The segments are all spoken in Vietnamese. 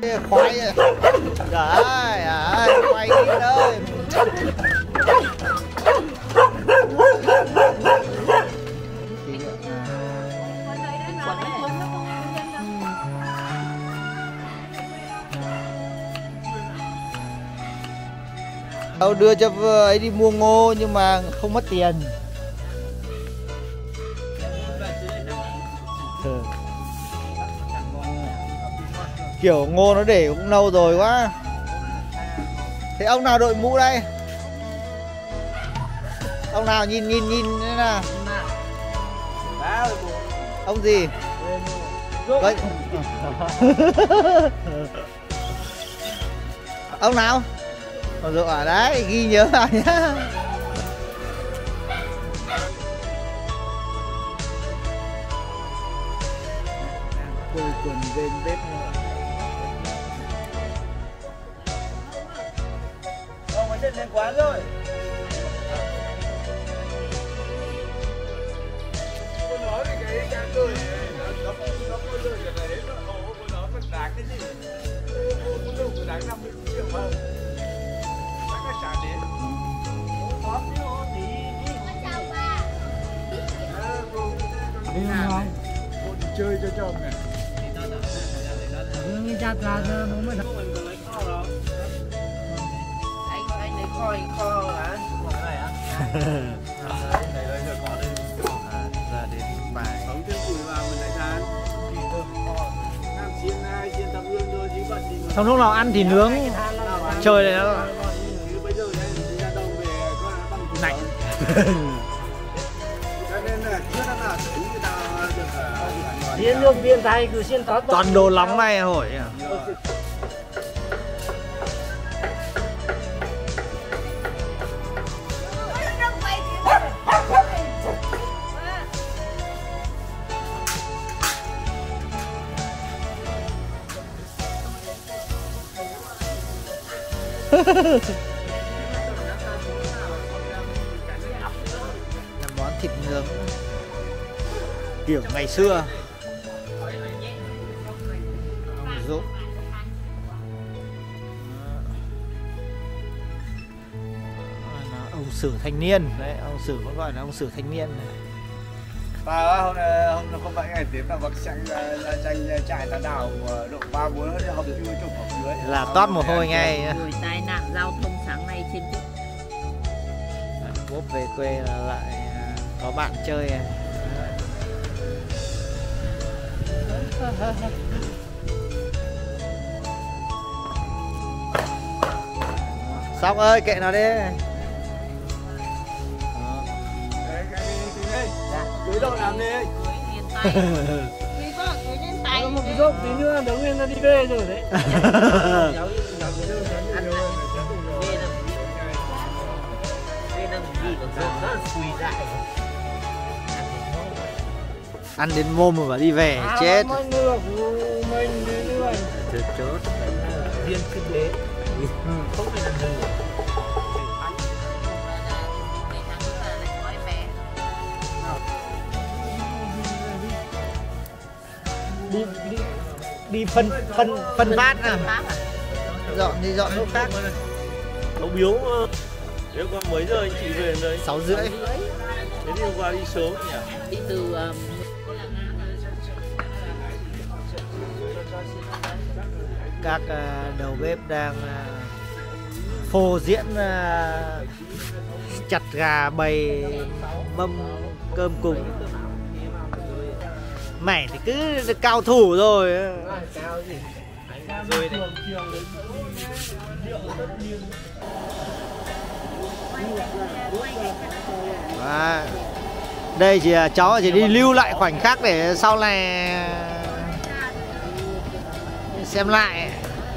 Khoai trời ơi, khoai đi ơi. Đâu đưa cho ấy đi mua ngô nhưng mà không mất tiền. Kiểu ngô nó để cũng lâu rồi quá. Thế ông nào đội mũ đây? Ông nào nhìn thế nào? Ông gì? Vậy... Ông nào? Ông Dũng ở đấy, ghi nhớ vào nhá. Quây quần bên bếp nữa. Ông ấy lên quán rồi. Cô nói về cái cười nó có rơi cái đấy nó còn đáng cái gì? Cô đâu có đáng 50 triệu hơn. Đáng cái trả đến. Có chứ tí. Đi không? Cô đi chơi cho chồng này. Như chặt ra bố mới đâu. Anh lấy kho hả? Này hả? Này đây rồi có đây. Ra đến bài. Sống trên củi vào mình lại than. Nam chiên 2 chiên tấm lương thôi chứ bận gì. Xong lúc nào ăn thì nướng. Trời này nó. Bây giờ đây ra đâu về có bằng lạnh. Cho nên là chưa năm nào thấy người ta được liên lương viên tay cứ xiên tó. Toàn đồ nóng này hỏi. Làm món thịt nướng kiểu ngày xưa. Dũng ông Sử thanh niên đấy, ông Sử vẫn gọi là ông Sử thanh niên này. Hôm không phải ngày tiếp là bác tranh trại tà đảo độ 3-4 học chưa chụp học dưới là toát mồ hôi ngay. Rồi tai nạn giao thông sáng nay trên quốc. Bố về quê là lại có bạn chơi. Sóc ơi kệ nó đi. Cưới đâu làm đi. Cưới lên tay. Một cái dốc tí nữa đứng lên nó đi về rồi đấy. Ăn đến mồm mà đi về chết. Chốt. Viên kinh tế. Không phải làm gì. Đi phân phát à? Dọn lúc khác. Ông Biếu nếu qua mấy giờ anh chị về đây? 6:30. Thế thì hôm qua đi sớm nhỉ? Đi từ các đầu bếp đang phô diễn chặt gà bày mâm cơm cùng. Mày thì cứ cao thủ rồi. Rồi đấy. À, đây thì cháu chỉ đi lưu lại khoảnh khắc để sau này xem lại.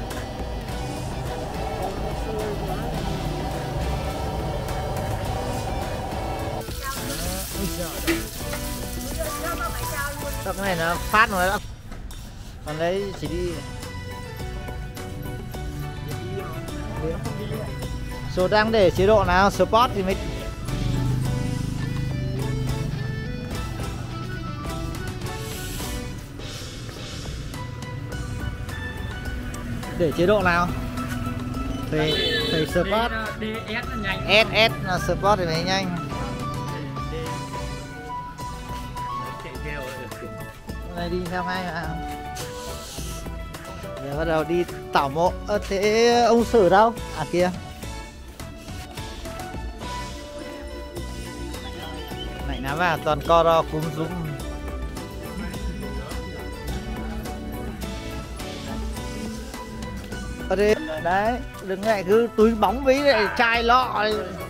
Cái này nó phát rồi đó. Còn đấy chỉ đi số đang để chế độ nào sport thì mới. Để chế độ nào? Thầy support. DS là nhanh. S là support thì mới nhanh. Này đi theo ngay mà. Giờ bắt đầu đi tảo mộ. Thế ông Sử đâu? À kia. Lạnh lắm à, toàn co ro cúm dũng. Đấy, đừng lại cứ túi bóng ví lại chai lọ.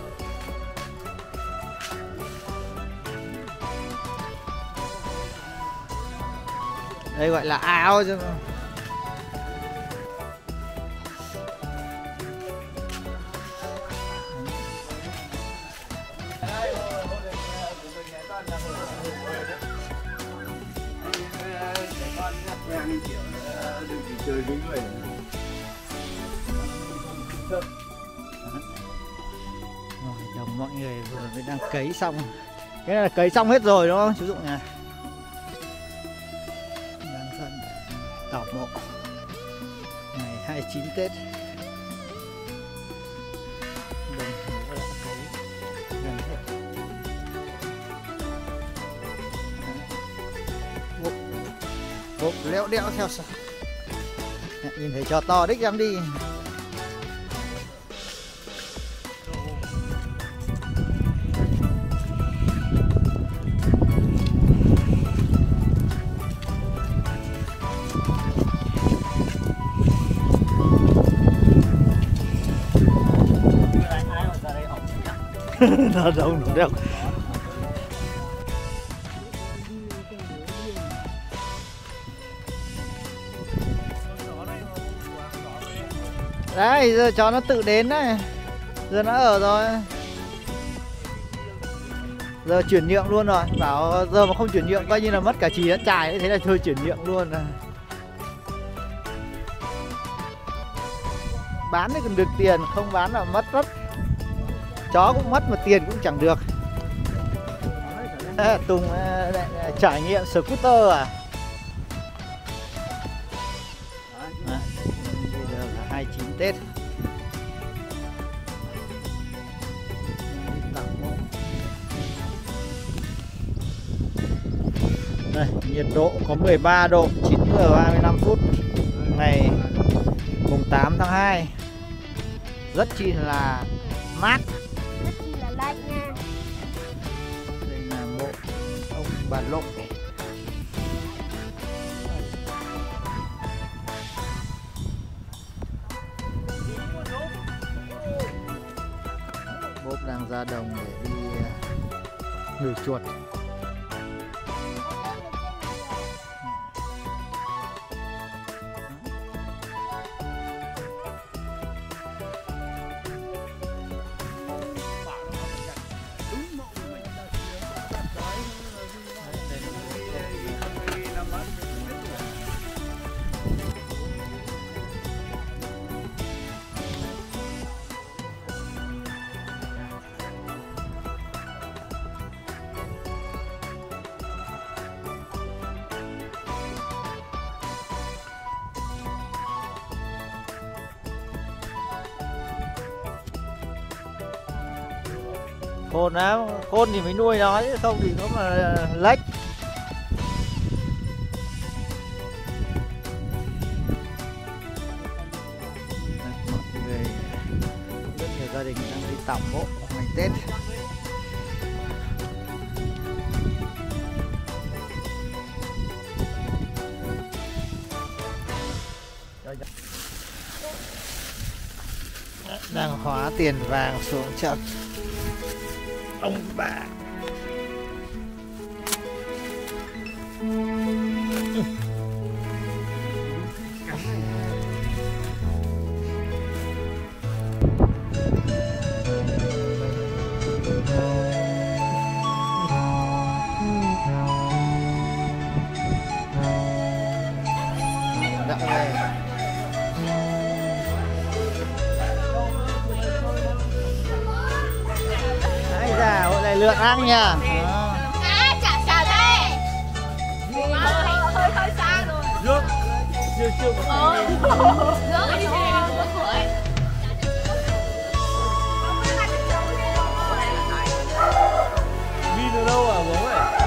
Đây gọi là áo chứ. Chơi với người. Chồng mọi người vừa mới đang cấy xong. Cái này là cấy xong hết rồi đúng không chú Dụng nhỉ? Đang dần tảo mộ ngày 29 Tết. Đồng hồ đã cấy gần hết. Bốp leo đẽo theo sao? Nhìn thấy cho to đích dám đi. Nó đâu nó đâu. Đấy giờ cho nó tự đến đấy. Giờ nó ở rồi. Giờ chuyển nhượng luôn rồi. Bảo giờ mà không chuyển nhượng coi như là mất cả chì lẫn chài. Thế là thôi chuyển nhượng luôn rồi. Bán thì còn được tiền, không bán là mất rất. Chó cũng mất mà tiền cũng chẳng được. Tùng trải nghiệm scooter à? Bây giờ là 29 Tết. Đây, nhiệt độ có 13 độ, 9 giờ 35 phút. Ngày mùng 8 tháng 2. Rất chi là mát. Đây là mộ ông bà Lộ. Bốp đang ra đồng để đi ngửi chuột. Khôn á, khôn thì mới nuôi nó chứ không thì nó mà lách. Mọi người, rất nhiều gia đình đang đi tảo mộ ngày Tết. Đang hóa tiền vàng xuống cho ông bà. Lượn ăn nha. Chả thế. Hơi xa rồi. chưa có Vin ở đâu à bố ơi?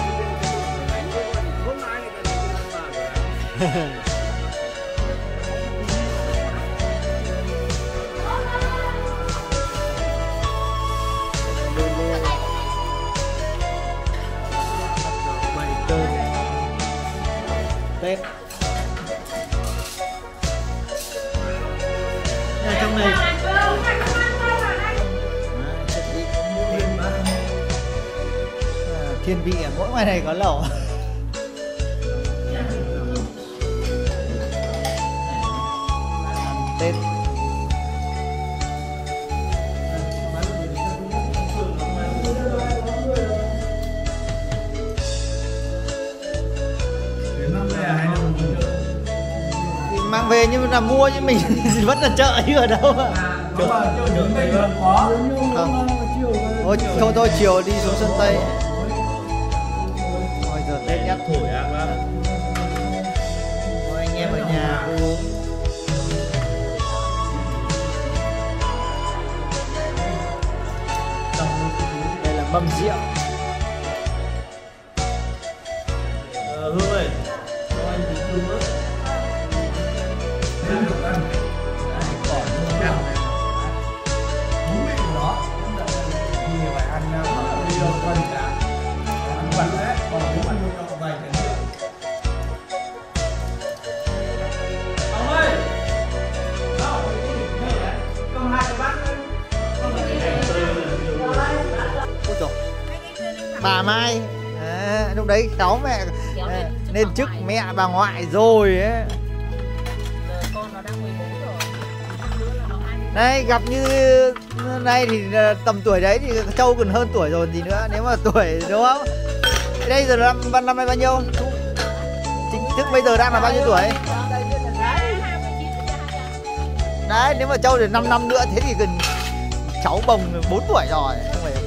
Hôm nay người ta đi ăn mà. Tết. Ở trong này thiên vị ở mỗi ngoài này có lẩu. Tết. Mang về nhưng là mua chứ mình vẫn là chợ chứ ở đâu. Không. Thôi chiều đi xuống sân Tây. Thôi giờ Tết nhắc thổi ạ. Thôi anh em ở nhà uống. Đây là mâm rượu. Hương ơi, cho anh tí cơm nữa. Bà Mai lúc đấy cháu mẹ lên chức mẹ bà ngoại rồi ấy. Đây gặp như này thì tầm tuổi đấy thì Châu còn hơn tuổi rồi gì nữa, nếu mà tuổi đúng không? Đây giờ năm nay bao nhiêu? Chính thức bây giờ đang là bao nhiêu tuổi? Đấy, nếu mà Châu thì 5 năm nữa thế thì gần cháu bồng 4 tuổi rồi. Không phải.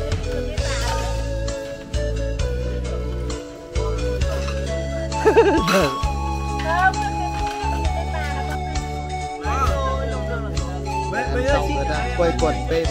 Xong người ta quay quần bên.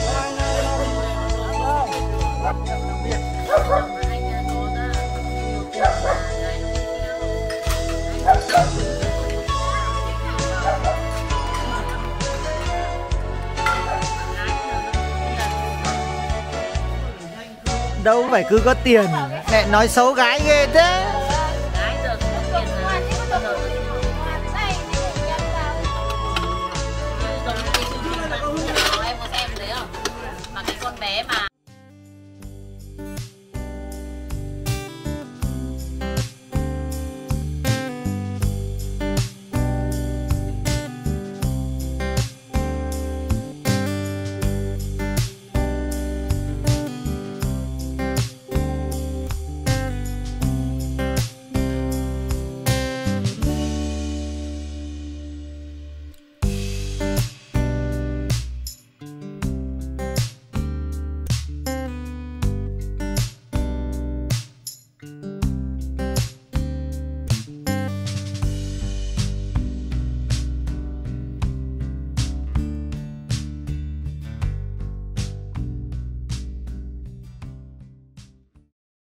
Đâu phải cứ có tiền, mẹ nói xấu gái ghê thế.